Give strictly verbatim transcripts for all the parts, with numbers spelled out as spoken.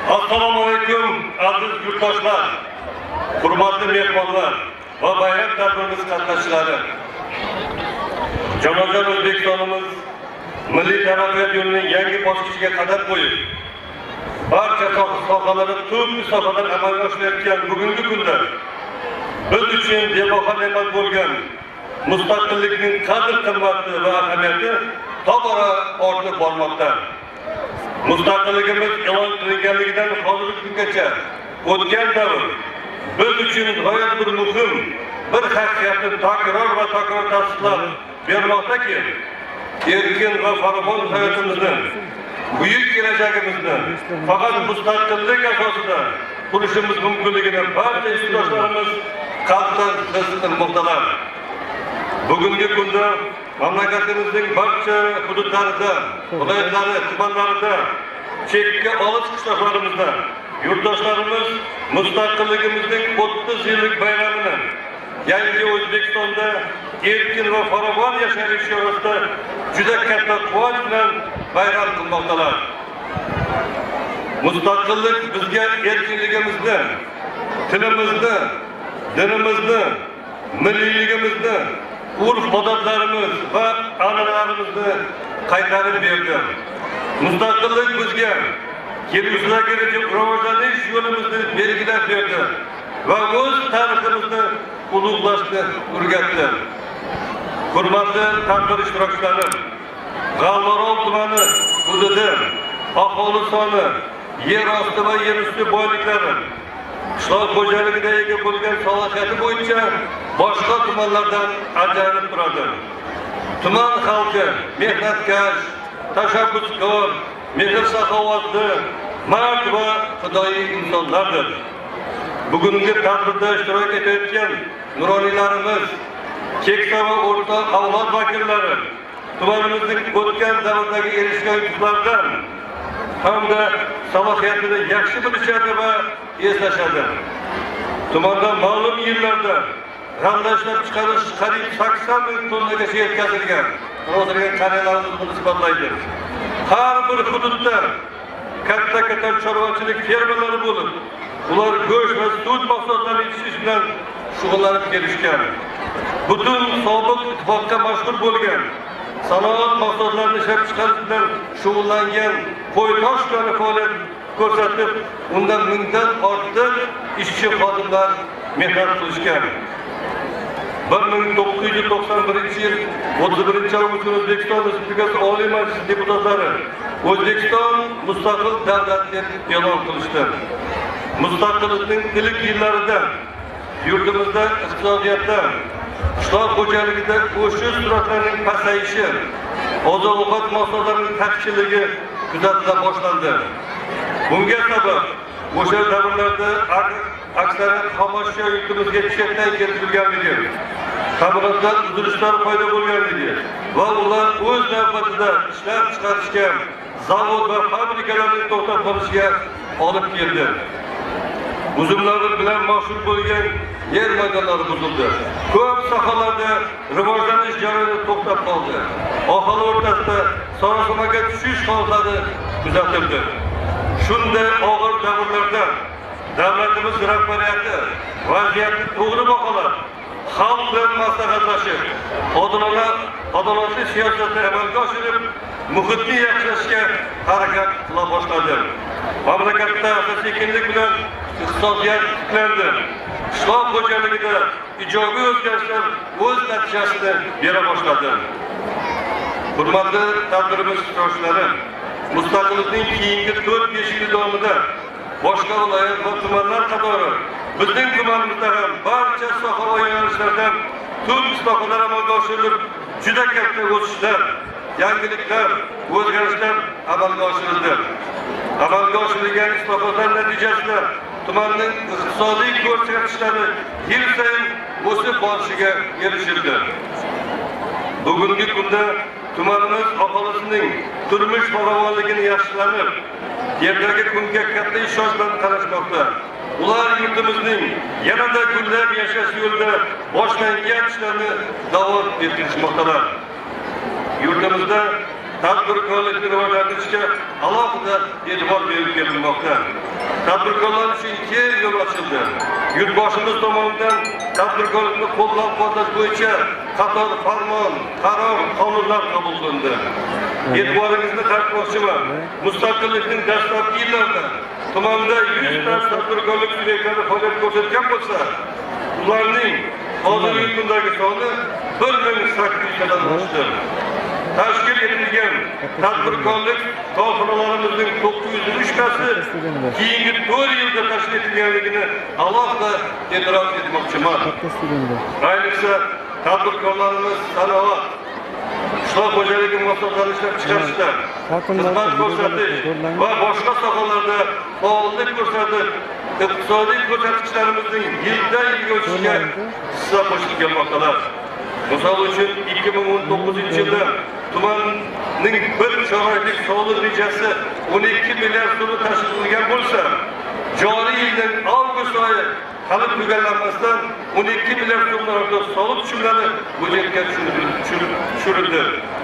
Assalomu alaykum aziz yurtdoshlar, hurmatli mehmonlar va bayram tadbirimiz qatnashchilari. Janoza O'zbekistonimiz milliy taraqqiyot yo'lining yangi bosqichiga qadam qo'yib, barcha sohalarda turli sohalar amalga oshilayotgan bugungi kunda biz uchun bebaho ne'mat bo'lgan mustaqillikning qadr-qimmati va ahamiyati tobora ortib bormoqda. Mustaqilligimiz e'lon qilinganligidan hozirgi kungacha o'tgan davr biz uchun g'oyat bir muhim bir haqiqatni takror va takror tasdiqlab bermoqdaki, erkin va farovon hayotimizni, buyuk kelajagimizni faqat mustaqillik asosida qurishimiz mumkinligini barcha ishtirokchilarimiz qalbdan his qilmoqdalar. Bugungi kunda mamlakatimizning barcha hududlarida, viloyatlari, tumanlarida, chekka olis qishloqlarimizda yurtdoshlarimiz mustaqilligimizning o'ttiz yillik bayramini yangi O'zbekistonda erkin va farovon yashash yo'lida juda katta quvonch bilan bayram qilmoqdalar. Mustaqillik bizga erkinligimizni, tilimizni, dinimizni, milliyligimizni, urf-odatlarimiz va an'analarimizni qaytarib berdi. Mustaqillik bizga kelgusidagi rivojlanish yo'limizni belgilab berdi va o'z tariximizni ulug'lashni o'rgatdi. Hurmatli tadbir ishtirokchilari, G'alvorol tumani hududi, aholi soni, yer osti va yer usti boyliklari, qishloq xo'jaligida ega bo'lgan salohiyati bo'yicha boshqa tumanlardan ajralib turadi. Tuman xalqi mehnatkash, tashabbuskor, mehr-saxovatli, mard va fidoyi insonlardir. Bugungi tadbirda ishtirok etayotgan nuroniylarimiz, keksa va o'rta avlod vakillari tumanimizning o'tgan davrdagi erishgan yutuqlardan hamda salohiyatini yaxshi bilishadi va eslashadi. Tumanda ma'lum yillarda g'alla ishlab chiqarish qariyb sakson ming tonnagacha yetkazilgan. Hozirgi qariyalarimiz buni isbotlaydi. Har bir hududda katta-katta chorvachilik fermalari bo'lib, ular go'sht va sut mahsulotlarini yetishish bilan shug'ullanib kelishgan. Butun sobiq ittifoqqa mashhur bo'lgan sanoat mahsulotlarini ishlab chiqarish bilan shug'ullangan qo'y-tosh kabi faoliyat ko'rsatib, undan mingdan ortiq ishchi xodimlar mehnat qilishgan. bir ming to'qqiz yuz to'qson birinchi yil o'ttiz birinchi avgust O'zbekiston Respublikasi Oliy Majlisi deputatlari O'zbekiston mustaqil davlat deb e'lon qilishdi. Mustaqillikning ilk yillarida yurtimizda iqtisodiyotda, qishloq xo'jaligida o'sish sur'atlarining pasayishi, oziq-ovqat mahsulotlarining taqchilligi kuzatila boshlandi. Bunga sabab o'sha davrlarda aksariyat xomashyo yurtimizga chetdan keltirilganligi, ta'minotdan uzilishlar paydo bo'lganligi va ular o'z navbatida ishlab chiqarishga, zavod va fabrikalarning to'xtab qolishiga olib keldi. Uzumlar bilan mashhur bo'lgan yer maydonlari buzildi. Ko'p sohalarda rivojlanish jarayoni to'xtab qoldi. Aholi o'rtasida sarosimaga tushish holatlari kuzatildi. Shunday og'ir davrlarda davlatimiz rahbariyati vaziyatni to'g'ri baholab, xalq bilan maslahatlashib, adolatli siyosatni amalga oshirib, muhitni yaxshilashga harakat qila boshladi. Mamlakatda sekinlik bilan iqtisodiyot tiklandi. Qishloq xo'jaligida ijobiy o'zgarishlar o'z natijasini bera boshladi. Hurmatli tadbirimiz ishtirokchilari, mustaqillikning keyingi to'rt besh yil davomida boshqa viloyat va tumanlar qatori bizning tumanimizda ham barcha soha va yo'nalishlardan turli islohotlar amalga oshirilib, juda katta o'sishlar, yangiliklar, o'zgarishlar amalga oshirildi. Amalga oshirilgan islohotlar natijasida tumanning iqtisodiy ko'rsatkichlari yil sayin o'sib borishiga erishildi. Bugungi kunda tumanimiz aholisining turmush farovonligini yaxshilanib, yerdagi kunga katta ishonch bilan qarashmoqda. Ular yurtimizning yanada gullab yashash yo'lida boshlangan ishlarni davom ettirishmoqdalar. Yurtimizda tadbirkorlikni rivojlantirishga alohida e'tibor berib kelinmoqda. tadbirkorlar uchun keng yo'l ochildi. Yurtboshimiz tomonidan tadbirkorlikni qo'llab-quvvatlash bo'yicha qator farmon, qaror, qonunlar qabul qilindi. E'tiboringizni qaratmoqchiman. Mustaqillikning dastlabki yillarida tumanda yuz ta tadbirkorlik subyektlari faoliyat ko'rsatgan bo'lsa, ularning hozirgi kundagi soni bir ming sakkiz yuzdan oshdi. Tashkil etilgan tadbirkorlik korxonalarimizning to'qqiz yuz uch tasi keyingi to'rt yilda tashkil etilganligini alohida e'tirof etmoqchiman. Ayniqsa tadbirkorlarimiz sanoat, qishloq xo'jaligi mahsulotlarini ishlab chiqarishda, xizmat ko'rsatish va boshqa sohalarda faollik ko'rsatib, iqtisodiy ko'rsatkichlarimizning yildan yilga o'sishiga hissa qo'shib kelmoqdalar. Misol uchun ikki ming o'n to'qqizinchi yilda tumanning bir choraklik soliq rejasi o'n ikki milliard so'm tashkil qilgan bo'lsa, joriy yilning avgust oyi hali tugallanmasdan o'n ikki milliard so'mlarga soliq tushumlari budjetga tushirildi.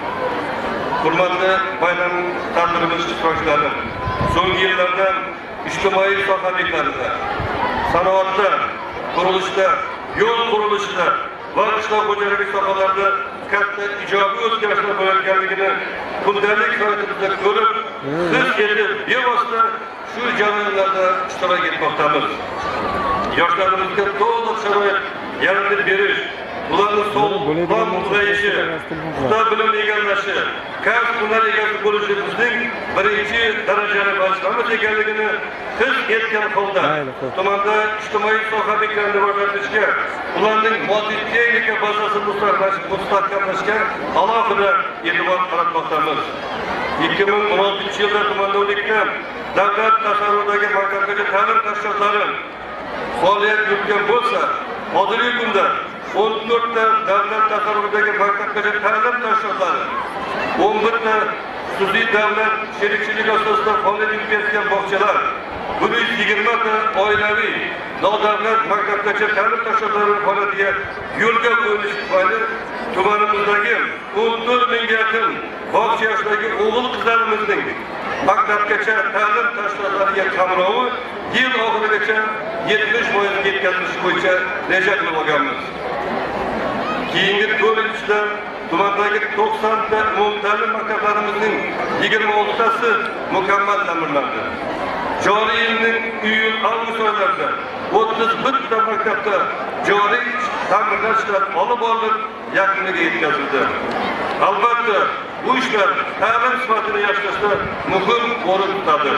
Hurmatli bayram tadbirimiz ishtirokchilari, so'nggi yillarda ijtimoiy soha obyektlarida, sanoatda, qurilishda, yo'l qurilishida va qishloq xo'jaligi sohalarida katta ijobiy o'zgarishlar bo'layotganligini kundalik hayotimizda ko'rib, his etib, bevosita shu jarayonlarda ishtirok etmoqdamiz. Yoshlarimizga to'liq sharoit yaratib berish, ularning sog'lom ulg'ayishi, usta bilim egallashi, kasb hunar egasi bo'lishi bizning birinchi darajali vazifamiz ekanligini his etgan holda tumanda ijtimoiy soha obyektlarini rivojlantirishga, ularning moddiy-texnika bazasini mustahkamlashga alohida e'tibor qaratmoqdamiz. ikki ming o'n oltinchi yilda tumanda o'n ikkita davlat tasarrufidagi maktabgacha ta'lim tashkilotlari faoliyat yuritgan bo'lsa, hozirgi kunda o'n to'rtta davlat tasarrufidagi maktabgacha ta'lim tashkilotlari, o'n bir ta xususiy davlat sherikchilik asosida faoliyat yuritayotgan bog'chalar, bir yuz yigirma ta oilaviy nodavlat maktabgacha ta'lim tashkilotlari faoliyatiga yo'lga qo'yilishi tufayli tumanimizdagi o'n to'rt mingga yaqin bog'cha yoshidagi o'g'il qizlarimizning maktabgacha ta'lim tashkilotlariga qamrovi yil oxirigacha yetmish foiz yetkazilishi bo'yicha reja qilib olganmiz. Keyingi to'rt yil ichida tumandagi to'qson ta umumta'lim maktablarimizning yigirma olti tasi mukammal ta'mirlandi. Joriy yilning iyul avgust oylarida o'ttiz bir ta maktabda joriy ta'mirlash ishlari olib borilib, yakuniga yetkazildi. Albatta, bu ishlar ta'lim sifatini yaxshilashda muhim o'rin tutadi.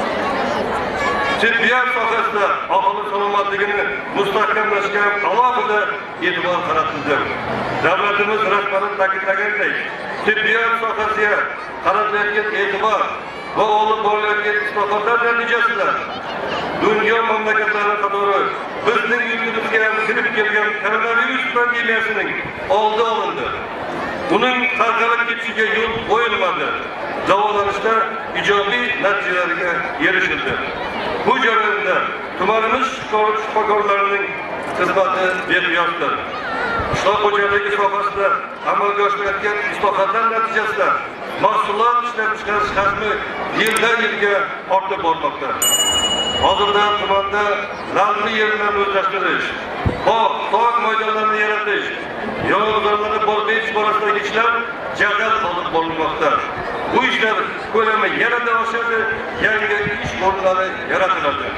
Tibbiyot sohasida aholi salomatligini mustahkamlashga alohida e'tibor qaratildi. Davlatimiz rahbari ta'kidlagandek, tibbiyot sohasiga qaratilayotgan e'tibor va olib borilayotgan islohotlar natijasida dunyo mamlakatlari qatori bizning yurtimizga ham kirib kelgan koronavirus pandemiyasining oldi olindi. Uning tarqalib ketishiga yo'l qo'yilmadi. Davolanishda ijobiy natijalarga erishildi. Bu jarayonda tumanimiz shifokorlarining xizmati beqiyosdir. Qishloq xo'jaligi sohasida amalga oshirilgan islohotlar natijasida mahsulot ishlab chiqarish hajmi yildan yilga ortib bormoqda. Hozirda tumanda lavli yerlarni o'zlashtirish, bog', tog' maydonlarini yaratish, yong'inlarni bor-berish borasidagi ishlar jadal olib borilmoqda. Bu ishlar ko'lami yanada oshadi, yangi ish o'rinlari yaratiladi.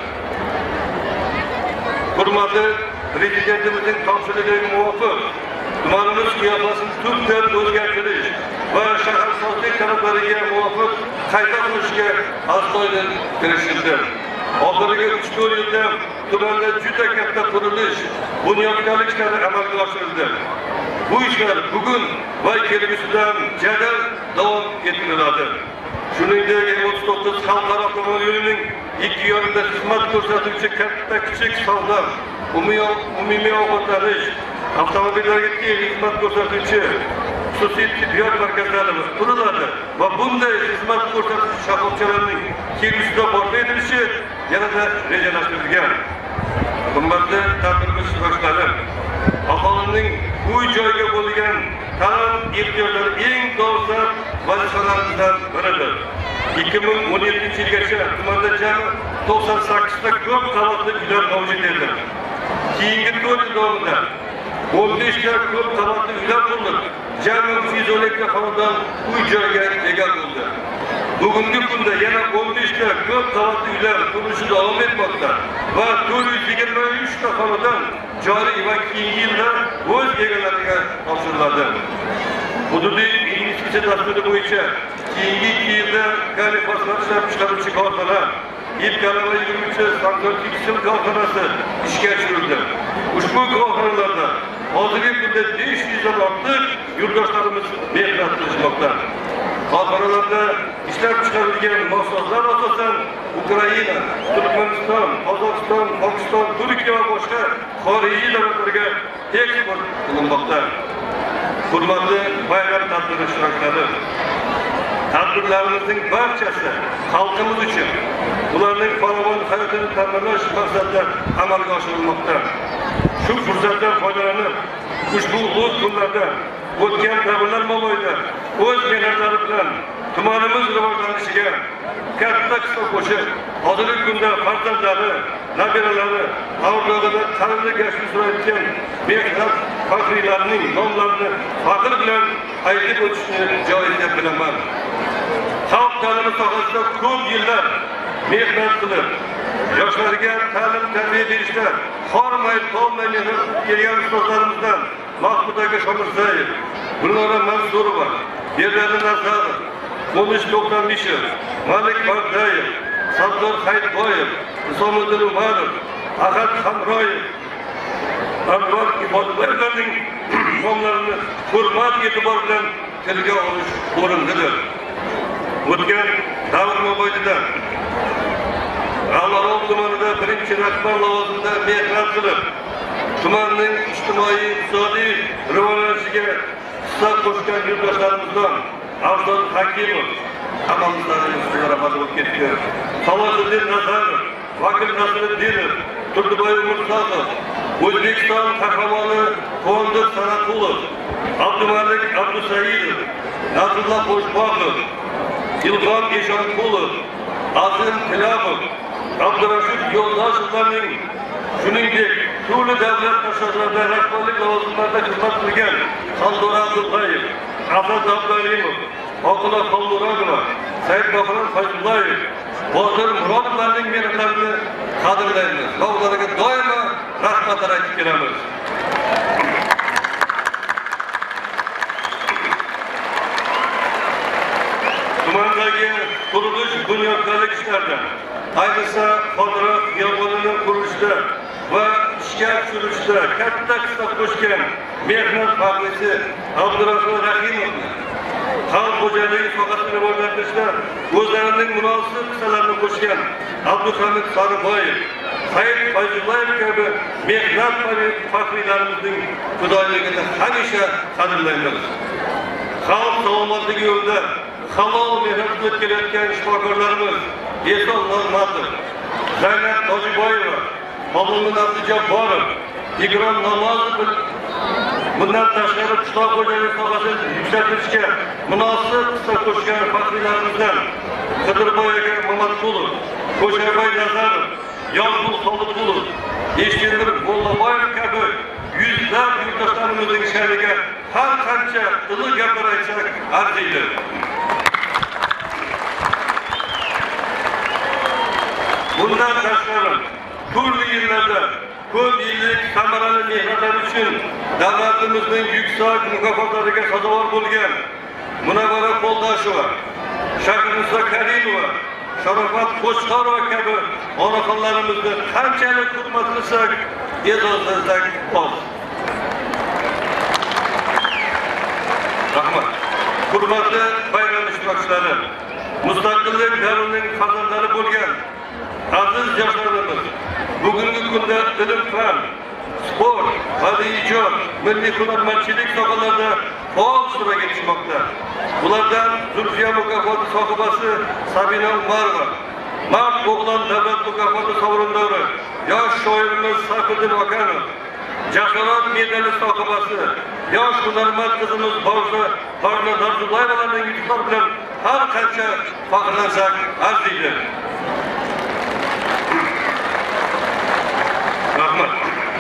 Hurmatli Prezidentimizning topshirig'iga muvofiq tumanimiz qiyofasini tubdan o'zgartirish va shaharsozlik talablariga muvofiq qayta qurishga astoydil kirishildi. Oxirgi uch to'rt yilda tumanda juda katta qurilish, bunyodkorlik ishlari amalga oshirildi. Bu ishlar bugun va kelgusida jadal davom ettiriladi. Shuningdek, o'ttiz to'qqiz xalqaro temir yo'lining ikki yo'lida xizmat ko'rsatuvchi katta kichik savdo, umumiy ovqatlanish, avtomobillarga xizmat ko'rsatuvchi xususiy tibbiyot markazlari quriladi va bunday xizmat ko'rsatuvchi shoxobchalarning kelgusida barpo etilishi yanada rejalashtirilgan. Hurmatli tadbirimiz ishtirokchilari, aholining uy joyga bo'lgan ta'lim ehtiyojlari eng dolzarb vazifalarimizdan biridir. ikki ming o'n yettinchi yilgacha tumanda jami to'qson sakkizta ko'p qavatli uylar mavjud edi. Keyingi to'rt yil davomida o'n beshta ko'p qavatli uylar qurilib, jami uch yuz o'n ikki xonadon uy joyga ega bo'ldi. Bugungi kunda yana o'n beshta ko'p qavatli uylar qurilishi davom etmoqda va to'rt yuz yigirma uch ta xonadon joriy va keyingi yilda o'z egalariga topshiriladi. Hududiy investitsiya dasturi bo'yicha keyingi ikki yilda kalifoslar ishlab chiqaruvchi korxona, ip kalava yigirmachi Samsung tekstil korxonasi ishga tushirildi. Ushbu korxonalarda hozirgi kunda besh yuzdan ortiq yurtdoshlarimiz mehnat qilishmoqda. Korxonalarda ishlab chiqarilgan mahsulotlar asosan Ukraina, Turkmaniston, Qozog'iston, Pokiston, Turkiya va boshqa xorijiy davlatlarga eksport qilinmoqda. Hurmatli bayram tadbiri ishtirokchilari, tadbirlarimizning barchasi xalqimiz uchun, ularning farovon hayotini ta'minlash maqsadida amalga oshirilmoqda. Shu fursatdan foydalanib, ushbu ulug' kunlarda o'tgan davrlar mobaynida o'z mehnatlari bilan tumanimiz rivojlanishiga katta hissa qo'shib, hozirgi kunda farzandlari, nabiralari, avlodida ta'limga yashil surayotgan mehnat faxriylarining nomlarini faxr bilan aytib o'tishni joiz deb bilaman. Xalq ta'limi sohasida ko'p yillar mehnat qilib, yoshlarga ta'lim tarbiya berishda hormay, tolmay mehnat qilgan ustozlarimizdan Mahmud aka Shomirzayev, Gulnora Mansurova, Berali Nazarov, Qo'nish To'xtamishev, Malik Bardayev, Sardor Hayitboyev, Isomiddin Umarov, Ahad Hamroyev, Anvar Ibodboyevlarning nomlarini hurmat e'tibor bilan tilga olish o'rinlidir. O'tgan davr mobaynida G'allarol tumanida birinchi rahbar lavozimida mehnat qilib, tumanning ijtimoiy iqtisodiy rivojlanishiga hissa qo'shgan yurtdoshlarimizdan Afzal Hakimov hammamizdan rahmat bo'lib ketdi. Salohiddin Nazarov, Vakil Nasriddinov, Turdiboy Mursaqov, O'zbekiston qahramoni Qondir Sanatulov, Abdumalik Abdusaidov, Nasrullo Qo'shboqov, Ilhom Eshonqulov, Azim Tilabov, Abdurashid Yo'ldoshevlarning shuningdek turli davlat tashkilotlarida rahbarlik lavozimlarida xizmat qilgan Saldor Abdullayev, Asad Abdullayev, Oqila Xolmurodova, Saidbahrom Fayzullayev, Botir Murodovlarning mehnatlarini qadrlaymiz va ularga doimo rahmatlar aytib kelamiz. Tumandagi qurilish bunyodkorlik ishlarida, ayniqsa xotira xiyobonining qurilishida va ishga tushirishda katta hissa qo'shgan mehnat faxriysi Abdurahmon Rahimovni, xalq xo'jaligi sohasini rivojlantirishda o'zlarining munosib hissalarini qo'shgan Abduhamid Sariboyev, Said Fayzullayev kabi mehnat faxriylarimizning fidoyiligini hamisha qadrlaymiz. Xalq salomatligi yo'lida halol mehnat qilib kelayotgan shifokorlarimiz Eson Normatov, Zaynab Tojiboyeva, Mo'min Abdujabborov, Igrom Namozov bundan tashqari qishloq xo'jaligi sohasini yuksaltirishga munosib hissa qo'shgan faxriylarimizdan Qidirboy aka Mamatqulov, Qo'shaboy Nazarov, Yolqul Xolidqulov, Eshkendir Mollaboyev kabi yuzlab yurtdoshlarimizning sha'niga har qancha iliq gaplar aytsak arziydi. Bundan tashqari turli yillarda ko'p yillik samarali mehnatlar uchun davlatimizning yuksak mukofotlariga sazovor bo'lgan Munavvara Qo'ldasheva, Shahrizo Karimova, Sharofat Qo'chqorova kabi onaxonlarimizni qanchalik hurmat qilsak, e'zozlasak oz. Rahmat. Hurmatli bayram ishtirokchilari, mustaqillik davrining farzandlari bo'lgan aziz yoshlarimiz, bugungi kunda ilm fan, sport, badiiy ijod, milliy hunarmandchilik sohalarida faol ishtirok etishmoqda. Ulardan Zulfiya mukofoti sohibasi Sabina Umarova, Mard o'g'lon davlat mukofoti sovrindori yosh shoirimiz Sayfiddin Okanov, Jasorat medali sohibasi yosh hunarmand qizimiz Borza Barno Narzullayevalarning yutuqlari bilan har qancha faxrlansak arziydi. Rahmat.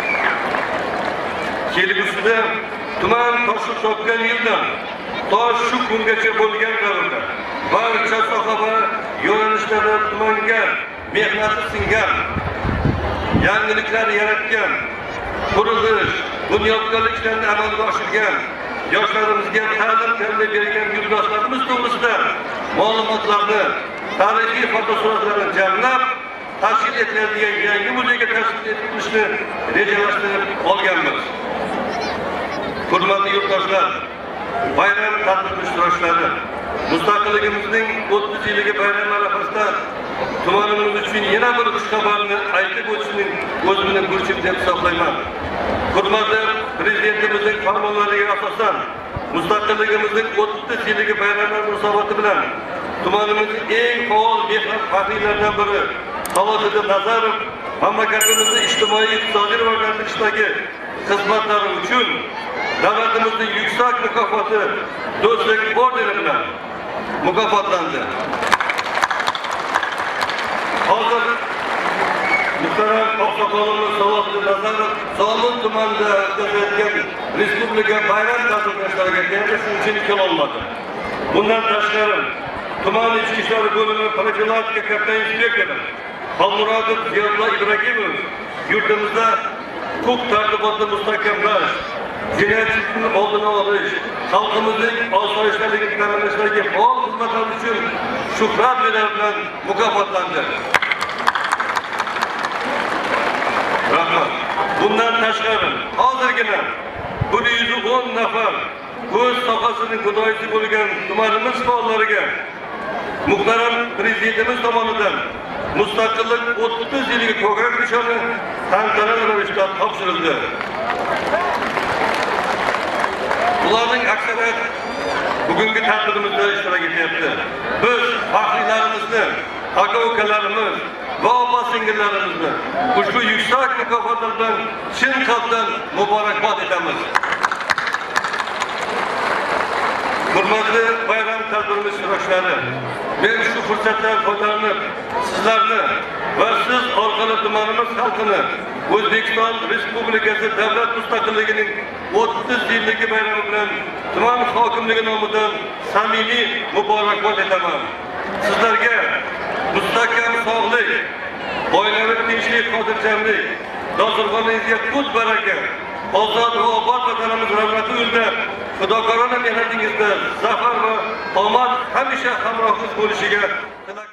Kelgusida tuman toshib topgan yildan to shu kungacha bo'lgan davrda barcha soha va yo'nalishlarda tumanga mehnati singan, yangiliklar yaratgan, qurilish, bunyodkorlik ishlarini amalga oshirgan, yoshlarimizga ta'lim ta'minlab bergan yurtdoshlarimiz to'g'risida ma'lumotlarni, tarixiy fotosuratlarni jamlab tashkil etiladigan yangi muzeyga tashkil etilishni rejalashtirib olganmiz. Hurmatli yurtdoshlar, bayram tadbir ishtirokchilari, mustaqilligimizning o'ttiz yilligi bayrami arafasida tumanimiz uchun yana bir xushxabarni aytib o'tishning o'zini burchim deb hisoblayman. Hurmatli Prezidentimizning farmonlariga asosan mustaqilligimizning o'ttiz yilligi bayrami munosabati bilan tumanimizning eng faol mehnat faxriylaridan biri Salohiddin Nazarov mamlakatimizning ijtimoiy-iqtisodiy rivojlantirishdagi xizmatlari uchun davlatimizning yuksak mukofoti Do'stlik ordeni bilan mukofotlandi. Hozir muhtaram oqsoqolimiz Salohiddin Nazarov Zomin tumanida o'tkazilgan respublika bayram tadbirlariga yana shunchalik kelolmadi. Bundan tashqari tuman ichki ishlar bo'limi profilaktika katta inspektori Xolmurodov Ziyodullo Ibragimov yurtimizda huquq tartibotni mustahkamlash, jinoyatchilikni oldini olish, xalqimizning osoyishtaligini ta'minlashga faol xizmatlari uchun shuhrat medali bilan mukofotlandi. Rahmat. Bundan tashqari hozirgina bir yuz o'n nafar o'z sohasining fidoyisi bo'lgan tumanimiz faollariga muhtaram Prezidentimiz tomonidan mustaqillik o'ttiz yillik ko'krak nishoni tantanali ravishda topshirildi. Ularning aksariyat bugungi tadbirimizda ishtirok etyapti. Biz faxriylarimizni, aka-ukalarimiz va opa-singillarimizni ushbu yuksak mukofotlar bilan chin qalbdan muborakbod etamiz. Hurmatli bayram tadbirimiz ishtirokchilari, men shu fursatdan foydalanib sizlarni va siz orqali tumanimiz xalqini O'zbekiston Respublikasi davlat mustaqilligining o'ttiz yilligi bayrami bilan tuman hokimligi nomidan samimiy muborakbod etaman. Sizlarga mustahkam sog'lik, oilaviy tinchlik, xotirjamlik, dasturxoningizga qut baraka, ozod va obod vatanimiz rahmati yo'lida fidokorona mehnatingizda zafar va omad hamisha hamrohingiz bo'lishiga tilak